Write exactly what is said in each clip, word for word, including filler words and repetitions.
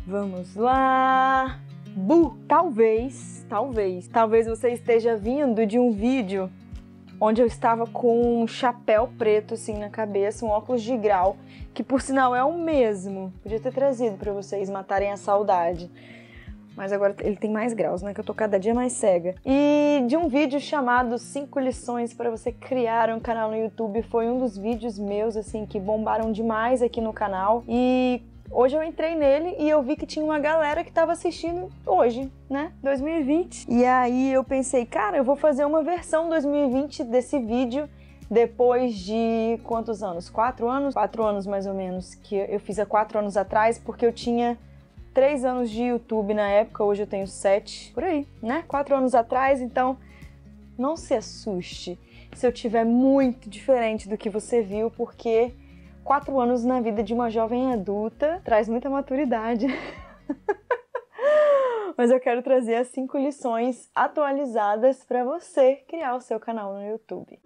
Vamos lá. Bu, talvez, talvez, talvez você esteja vindo de um vídeo onde eu estava com um chapéu preto assim na cabeça, um óculos de grau, que por sinal é o mesmo. Podia ter trazido para vocês matarem a saudade. Mas agora ele tem mais graus, né? Que eu tô cada dia mais cega. E de um vídeo chamado cinco lições para você criar um canal no YouTube. Foi um dos vídeos meus, assim, que bombaram demais aqui no canal. E hoje eu entrei nele e eu vi que tinha uma galera que tava assistindo hoje, né? dois mil e vinte. E aí eu pensei, cara, eu vou fazer uma versão dois mil e vinte desse vídeo depois de quantos anos? Quatro anos? Quatro anos mais ou menos, que eu fiz há quatro anos atrás, porque eu tinha três anos de YouTube na época, hoje eu tenho sete, por aí, né? Quatro anos atrás, então não se assuste se eu tiver muito diferente do que você viu, porque quatro anos na vida de uma jovem adulta traz muita maturidade. Mas eu quero trazer as cinco lições atualizadas para você criar o seu canal no YouTube.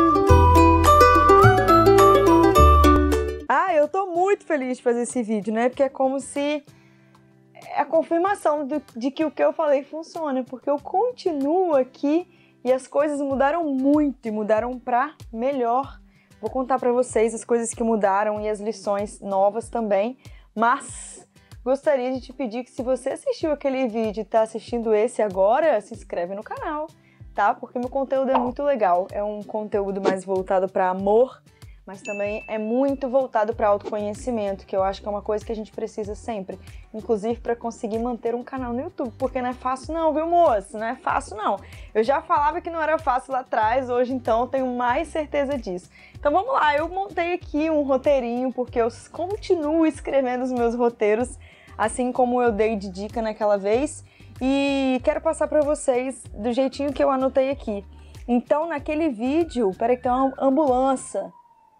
Ah, eu tô muito feliz de fazer esse vídeo, né? Porque é como se é a confirmação do, de que o que eu falei funciona, porque eu continuo aqui e as coisas mudaram muito e mudaram para melhor. Vou contar para vocês as coisas que mudaram e as lições novas também, mas gostaria de te pedir que se você assistiu aquele vídeo e está assistindo esse agora, se inscreve no canal, tá? Porque meu conteúdo é muito legal, é um conteúdo mais voltado para amor, mas também é muito voltado para autoconhecimento, que eu acho que é uma coisa que a gente precisa sempre, inclusive para conseguir manter um canal no YouTube, porque não é fácil não, viu, moço? Não é fácil não. Eu já falava que não era fácil lá atrás, hoje então tenho mais certeza disso. Então vamos lá, eu montei aqui um roteirinho, porque eu continuo escrevendo os meus roteiros, assim como eu dei de dica naquela vez, e quero passar para vocês do jeitinho que eu anotei aqui. Então naquele vídeo, peraí que tem uma ambulância.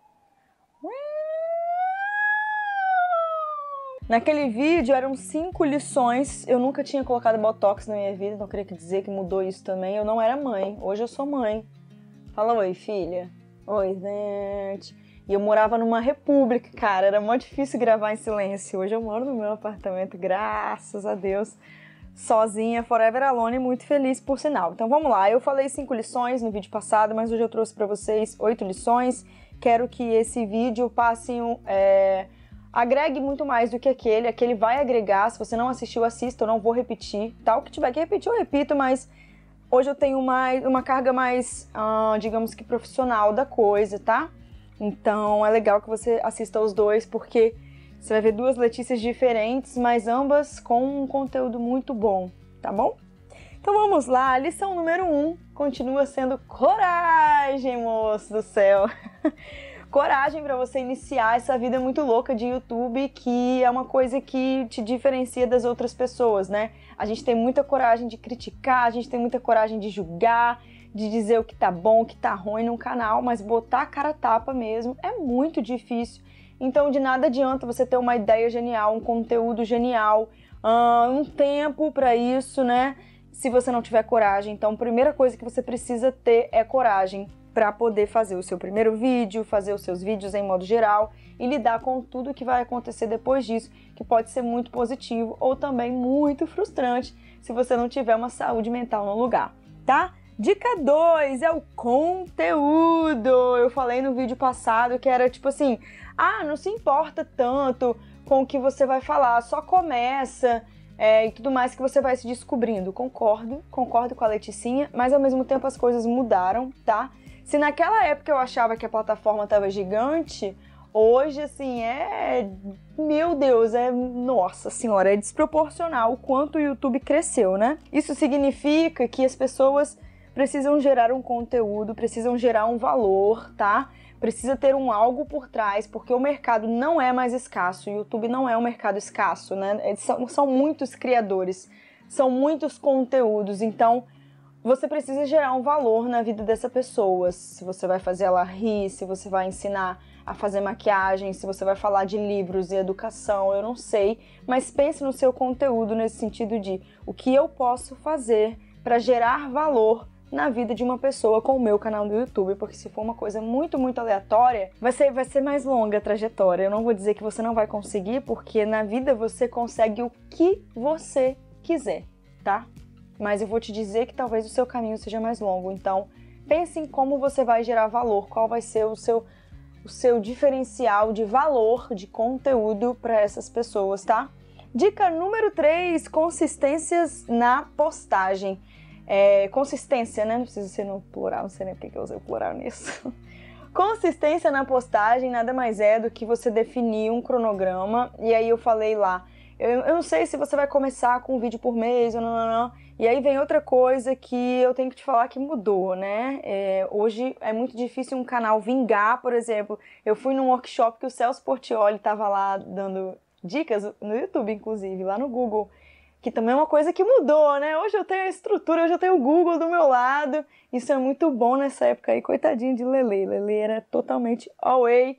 Naquele vídeo eram cinco lições, eu nunca tinha colocado botox na minha vida, não queria dizer que mudou isso também, eu não era mãe, hoje eu sou mãe. Fala oi, filha. Oi, gente. E eu morava numa república, cara, era muito difícil gravar em silêncio. Hoje eu moro no meu apartamento, graças a Deus, sozinha, forever alone, muito feliz por sinal. Então vamos lá, eu falei cinco lições no vídeo passado, mas hoje eu trouxe para vocês oito lições. Quero que esse vídeo passe um... É... agregue muito mais do que aquele, aquele vai agregar, se você não assistiu, assista, eu não vou repetir, tá? O que tiver que repetir, eu repito, mas hoje eu tenho mais, uma carga mais, ah, digamos que profissional da coisa, tá? Então é legal que você assista os dois, porque você vai ver duas Letícias diferentes, mas ambas com um conteúdo muito bom, tá bom? Então vamos lá, a lição número um continua sendo coragem, moço do céu! Coragem para você iniciar essa vida muito louca de YouTube, que é uma coisa que te diferencia das outras pessoas, né? A gente tem muita coragem de criticar, a gente tem muita coragem de julgar, de dizer o que tá bom, o que tá ruim num canal, mas botar a cara a tapa mesmo é muito difícil. Então de nada adianta você ter uma ideia genial, um conteúdo genial, um tempo para isso, né? Se você não tiver coragem. Então a primeira coisa que você precisa ter é coragem para poder fazer o seu primeiro vídeo, fazer os seus vídeos em modo geral e lidar com tudo que vai acontecer depois disso, que pode ser muito positivo ou também muito frustrante se você não tiver uma saúde mental no lugar, tá? Dica dois é o conteúdo. Eu falei no vídeo passado que era tipo assim, ah, não se importa tanto com o que você vai falar, só começa é, e tudo mais que você vai se descobrindo. Concordo, concordo com a Leticinha, mas ao mesmo tempo as coisas mudaram, tá? Se naquela época eu achava que a plataforma estava gigante, hoje, assim, é... Meu Deus, é... Nossa Senhora, é desproporcional o quanto o YouTube cresceu, né? Isso significa que as pessoas precisam gerar um conteúdo, precisam gerar um valor, tá? Precisa ter um algo por trás, porque o mercado não é mais escasso. O YouTube não é um mercado escasso, né? São, são muitos criadores, são muitos conteúdos, então você precisa gerar um valor na vida dessa pessoa. Se você vai fazer ela rir, se você vai ensinar a fazer maquiagem, se você vai falar de livros e educação, eu não sei, mas pense no seu conteúdo nesse sentido de o que eu posso fazer para gerar valor na vida de uma pessoa com o meu canal do YouTube, porque se for uma coisa muito, muito aleatória, vai ser, vai ser mais longa a trajetória. Eu não vou dizer que você não vai conseguir, porque na vida você consegue o que você quiser, tá? Mas eu vou te dizer que talvez o seu caminho seja mais longo, então pense em como você vai gerar valor, qual vai ser o seu, o seu diferencial de valor, de conteúdo para essas pessoas, tá? Dica número três, consistências na postagem. É, consistência, né? Não precisa ser no plural, não sei nem porque que eu usei o plural nisso. Consistência na postagem nada mais é do que você definir um cronograma, e aí eu falei lá, eu, eu não sei se você vai começar com um vídeo por mês ou não, não, não. E aí vem outra coisa que eu tenho que te falar que mudou, né? É, hoje é muito difícil um canal vingar, por exemplo. Eu fui num workshop que o Celso Portiolli estava lá dando dicas, no YouTube inclusive, lá no Google, que também é uma coisa que mudou, né? Hoje eu tenho a estrutura, hoje eu tenho o Google do meu lado. Isso é muito bom nessa época aí, coitadinho de Lele. Lele era totalmente away.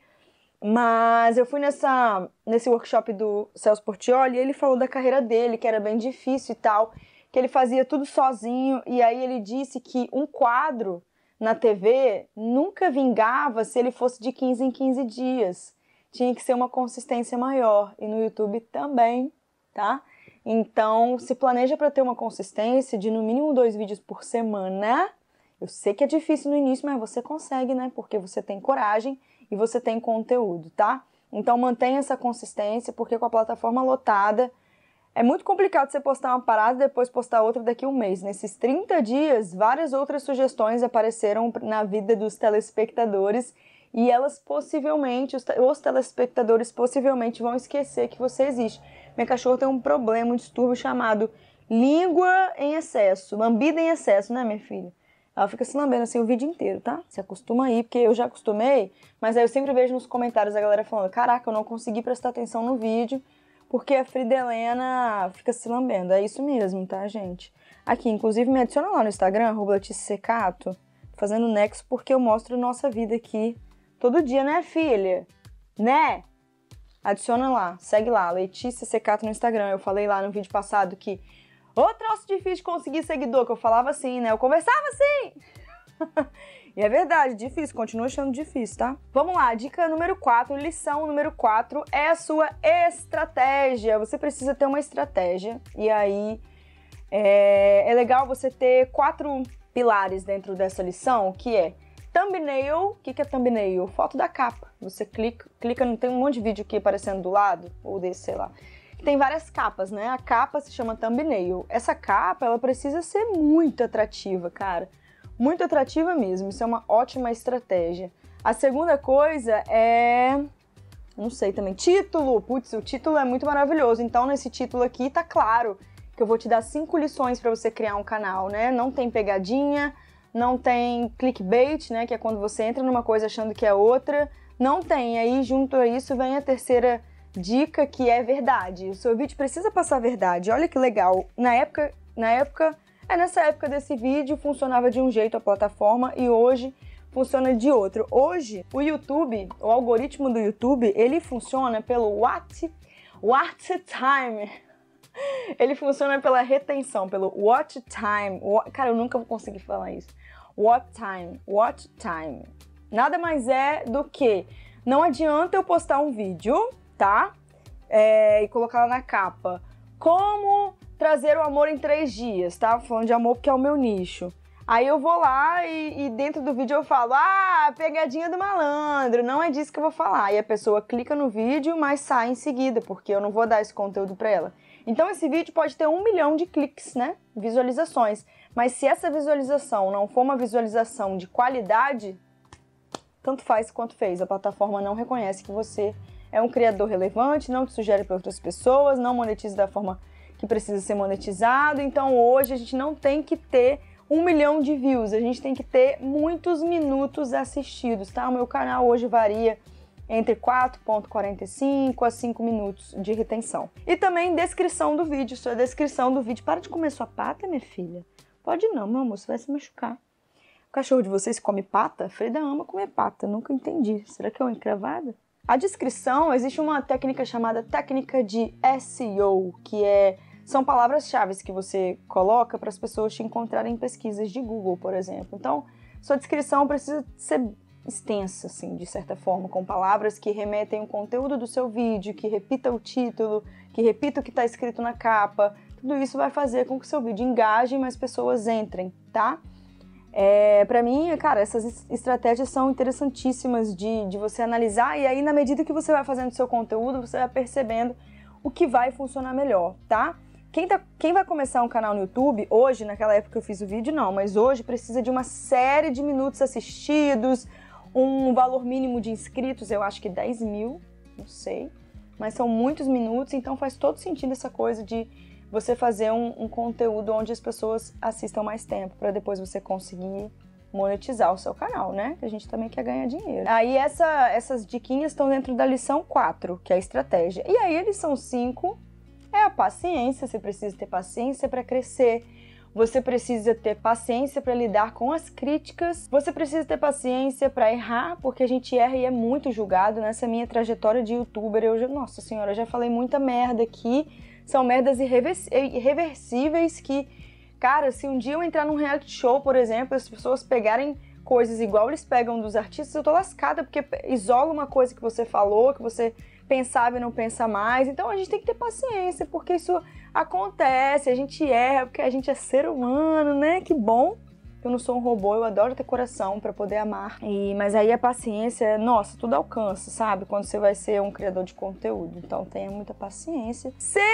Mas eu fui nessa, nesse workshop do Celso Portiolli e ele falou da carreira dele, que era bem difícil e tal, que ele fazia tudo sozinho. E aí ele disse que um quadro na T V nunca vingava se ele fosse de quinze em quinze dias. Tinha que ser uma consistência maior. E no YouTube também, tá? Então, se planeja para ter uma consistência de no mínimo dois vídeos por semana. Eu sei que é difícil no início, mas você consegue, né? Porque você tem coragem e você tem conteúdo, tá? Então, mantenha essa consistência, porque com a plataforma lotada, é muito complicado você postar uma parada e depois postar outra daqui a um mês. Nesses trinta dias, várias outras sugestões apareceram na vida dos telespectadores e elas possivelmente, os, os telespectadores possivelmente vão esquecer que você existe. Minha cachorra tem um problema, um distúrbio chamado língua em excesso, lambida em excesso, né, minha filha? Ela fica se lambendo assim o vídeo inteiro, tá? Se acostuma aí, porque eu já acostumei, mas aí eu sempre vejo nos comentários a galera falando, caraca, eu não consegui prestar atenção no vídeo, porque a Frida Helena fica se lambendo. É isso mesmo, tá, gente? Aqui, inclusive, me adiciona lá no Instagram, arroba Letícia Secato, fazendo nexo, porque eu mostro nossa vida aqui todo dia, né, filha? Né? Adiciona lá, segue lá, Letícia Secato no Instagram. Eu falei lá no vídeo passado que ô troço difícil de conseguir seguidor, que eu falava assim, né? Eu conversava assim! E é verdade, difícil, continua achando difícil, tá? Vamos lá, dica número quatro, lição número quatro é a sua estratégia. Você precisa ter uma estratégia. E aí, é, é legal você ter quatro pilares dentro dessa lição, que é thumbnail. O que é thumbnail? Foto da capa. Você clica, clica, não tem um monte de vídeo aqui aparecendo do lado, ou desse, sei lá. Tem várias capas, né? A capa se chama thumbnail. Essa capa, ela precisa ser muito atrativa, cara. Muito atrativa mesmo. Isso é uma ótima estratégia. A segunda coisa é... não sei também. Título. Putz, o título é muito maravilhoso. Então, nesse título aqui, tá claro que eu vou te dar cinco lições para você criar um canal, né? Não tem pegadinha, não tem clickbait, né? Que é quando você entra numa coisa achando que é outra. Não tem. Aí, junto a isso, vem a terceira dica, que é verdade. O seu vídeo precisa passar verdade. Olha que legal. Na época, na época, é nessa época desse vídeo funcionava de um jeito a plataforma e hoje funciona de outro. Hoje, o YouTube, o algoritmo do YouTube, ele funciona pelo watch, watch time. Ele funciona pela retenção, pelo watch time. Cara, eu nunca vou conseguir falar isso. Watch time, watch time. Nada mais é do que não adianta eu postar um vídeo, tá? É, e colocar lá na capa. Como trazer o amor em três dias, tá? Falando de amor porque é o meu nicho. Aí eu vou lá e, e dentro do vídeo eu falo, ah, pegadinha do malandro, não é disso que eu vou falar. E a pessoa clica no vídeo, mas sai em seguida, porque eu não vou dar esse conteúdo pra ela. Então esse vídeo pode ter um milhão de cliques, né? Visualizações. Mas se essa visualização não for uma visualização de qualidade, tanto faz quanto fez. A plataforma não reconhece que você é um criador relevante, não te sugere para outras pessoas, não monetiza da forma que precisa ser monetizado. Então hoje a gente não tem que ter um milhão de views, a gente tem que ter muitos minutos assistidos, tá? O meu canal hoje varia entre quatro vírgula quarenta e cinco a cinco minutos de retenção. E também descrição do vídeo, sua descrição do vídeo. Para de comer sua pata, minha filha. Pode não, meu amor, você vai se machucar. O cachorro de vocês come pata? A Frida ama comer pata, nunca entendi. Será que é uma encravada? A descrição, existe uma técnica chamada técnica de S E O, que é são palavras-chave que você coloca para as pessoas te encontrarem em pesquisas de Google, por exemplo. Então, sua descrição precisa ser extensa, assim, de certa forma, com palavras que remetem o conteúdo do seu vídeo, que repita o título, que repita o que está escrito na capa. Tudo isso vai fazer com que o seu vídeo engaje e mais pessoas entrem, tá? É, pra mim, cara, essas estratégias são interessantíssimas de, de você analisar, e aí, na medida que você vai fazendo o seu conteúdo, você vai percebendo o que vai funcionar melhor, tá? Quem, tá, quem vai começar um canal no YouTube, hoje, naquela época que eu fiz o vídeo, não, mas hoje precisa de uma série de minutos assistidos, um valor mínimo de inscritos, eu acho que dez mil, não sei, mas são muitos minutos, então faz todo sentido essa coisa de você fazer um, um conteúdo onde as pessoas assistam mais tempo, para depois você conseguir monetizar o seu canal, né? A gente também quer ganhar dinheiro. Aí essa, essas diquinhas estão dentro da lição quatro, que é a estratégia. E aí a lição cinco é a paciência. Você precisa ter paciência para crescer. Você precisa ter paciência para lidar com as críticas. Você precisa ter paciência para errar, porque a gente erra e é muito julgado. Nessa minha trajetória de youtuber, eu já, nossa senhora, eu já falei muita merda aqui. São merdas irreversíveis que, cara, se um dia eu entrar num reality show, por exemplo, as pessoas pegarem coisas igual eles pegam dos artistas, eu tô lascada, porque isola uma coisa que você falou, que você pensava e não pensa mais. Então a gente tem que ter paciência, porque isso acontece, a gente erra, porque a gente é ser humano, né? Que bom. Eu não sou um robô, eu adoro ter coração pra poder amar. E, mas aí a paciência, nossa, tudo alcança, sabe? Quando você vai ser um criador de conteúdo. Então tenha muita paciência.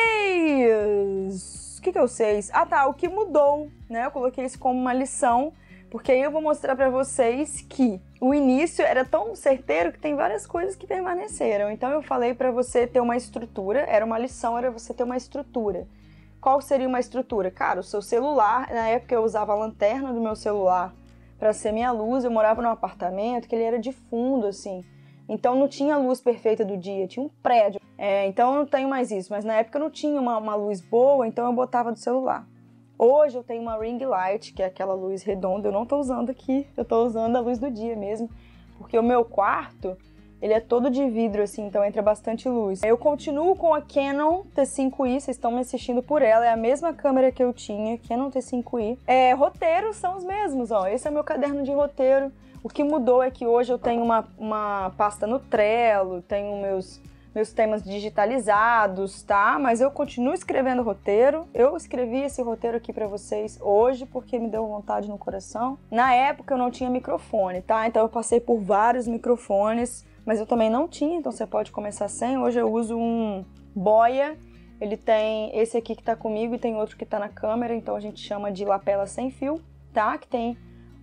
Seis! O que que é o seis? Ah tá, o que mudou, né? Eu coloquei isso como uma lição, porque aí eu vou mostrar pra vocês que o início era tão certeiro que tem várias coisas que permaneceram. Então eu falei pra você ter uma estrutura, era uma lição, era você ter uma estrutura. Qual seria uma estrutura? Cara, o seu celular, na época eu usava a lanterna do meu celular para ser minha luz, eu morava num apartamento que ele era de fundo, assim, então não tinha luz perfeita do dia, tinha um prédio, é, então eu não tenho mais isso, mas na época eu não tinha uma, uma luz boa, então eu botava do celular. Hoje eu tenho uma ring light, que é aquela luz redonda, eu não tô usando aqui, eu tô usando a luz do dia mesmo, porque o meu quarto, ele é todo de vidro, assim, então entra bastante luz. Eu continuo com a Canon T cinco i, vocês estão me assistindo por ela, é a mesma câmera que eu tinha, Canon T cinco i. É, roteiros são os mesmos, ó, esse é o meu caderno de roteiro. O que mudou é que hoje eu tenho uma, uma pasta no Trello, tenho meus, meus temas digitalizados, tá? Mas eu continuo escrevendo roteiro. Eu escrevi esse roteiro aqui pra vocês hoje porque me deu vontade no coração. Na época eu não tinha microfone, tá? Então eu passei por vários microfones, mas eu também não tinha, então você pode começar sem. Hoje eu uso um Boya, ele tem esse aqui que tá comigo e tem outro que tá na câmera, então a gente chama de lapela sem fio, tá? Que tem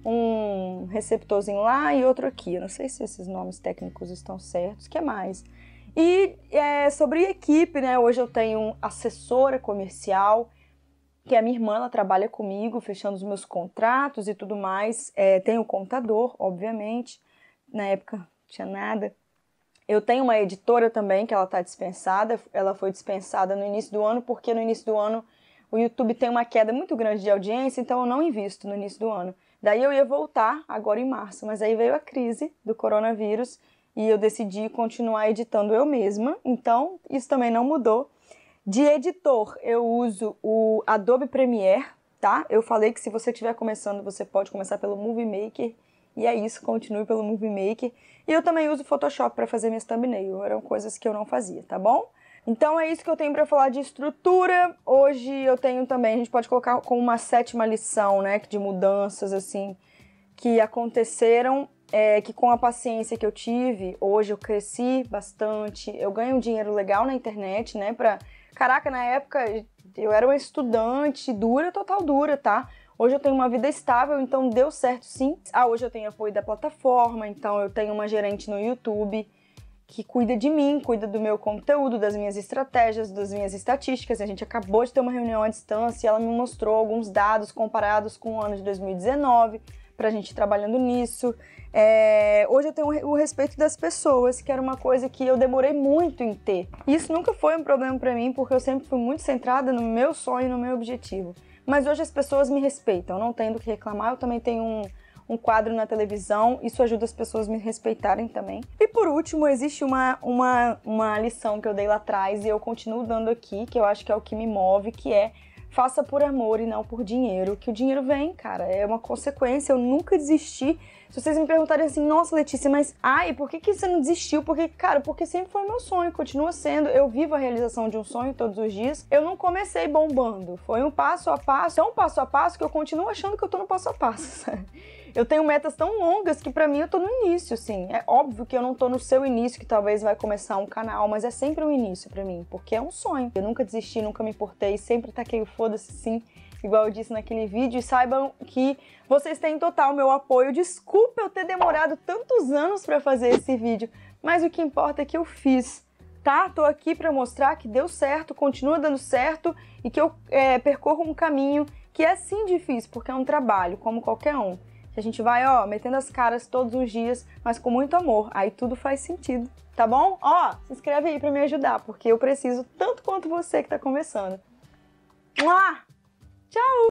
um receptorzinho lá e outro aqui. Eu não sei se esses nomes técnicos estão certos. O que mais? E é, sobre equipe, né? Hoje eu tenho uma assessora comercial, que é a minha irmã, ela trabalha comigo, fechando os meus contratos e tudo mais. É, tem o contador, obviamente. Na época não tinha nada. Eu tenho uma editora também, que ela está dispensada. Ela foi dispensada no início do ano, porque no início do ano o YouTube tem uma queda muito grande de audiência, então eu não invisto no início do ano. Daí eu ia voltar agora em março, mas aí veio a crise do coronavírus e eu decidi continuar editando eu mesma, então isso também não mudou. De editor, eu uso o Adobe Premiere, tá? Eu falei que se você estiver começando, você pode começar pelo Movie Maker, e é isso, continue pelo Movie Maker. E eu também uso Photoshop para fazer minhas thumbnails, eram coisas que eu não fazia, tá bom? Então é isso que eu tenho para falar de estrutura. Hoje eu tenho também, a gente pode colocar como uma sétima lição, né, de mudanças, assim, que aconteceram, é, que com a paciência que eu tive, hoje eu cresci bastante, eu ganho um dinheiro legal na internet, né, pra... Caraca, na época eu era uma estudante dura, total dura, tá? Hoje eu tenho uma vida estável, então deu certo sim. Ah, hoje eu tenho apoio da plataforma, então eu tenho uma gerente no YouTube que cuida de mim, cuida do meu conteúdo, das minhas estratégias, das minhas estatísticas. A gente acabou de ter uma reunião à distância e ela me mostrou alguns dados comparados com o ano de dois mil e dezenove, pra gente ir trabalhando nisso. É... Hoje eu tenho o respeito das pessoas, que era uma coisa que eu demorei muito em ter. Isso nunca foi um problema pra mim, porque eu sempre fui muito centrada no meu sonho, no meu objetivo. Mas hoje as pessoas me respeitam, eu não tenho do que reclamar, eu também tenho um, um quadro na televisão, isso ajuda as pessoas a me respeitarem também. E por último, existe uma, uma, uma lição que eu dei lá atrás e eu continuo dando aqui, que eu acho que é o que me move, que é faça por amor e não por dinheiro, que o dinheiro vem, cara, é uma consequência, eu nunca desisti. Se vocês me perguntarem assim, nossa, Letícia, mas ai, por que, que você não desistiu? Porque, cara, porque sempre foi meu sonho, continua sendo, eu vivo a realização de um sonho todos os dias. Eu não comecei bombando, foi um passo a passo, é um passo a passo que eu continuo achando que eu tô no passo a passo, sabe? Eu tenho metas tão longas que pra mim eu tô no início, assim. É óbvio que eu não tô no seu início, que talvez vai começar um canal, mas é sempre um início pra mim, porque é um sonho. Eu nunca desisti, nunca me importei, sempre taquei o foda-se, sim, igual eu disse naquele vídeo. E saibam que vocês têm total meu apoio. Desculpa eu ter demorado tantos anos pra fazer esse vídeo, mas o que importa é que eu fiz, tá? Tô aqui pra mostrar que deu certo, continua dando certo e que eu é, percorro um caminho que é sim difícil, porque é um trabalho, como qualquer um. Que a gente vai, ó, metendo as caras todos os dias, mas com muito amor. Aí tudo faz sentido, tá bom? Ó, se inscreve aí pra me ajudar, porque eu preciso tanto quanto você que tá começando. Mua! Tchau!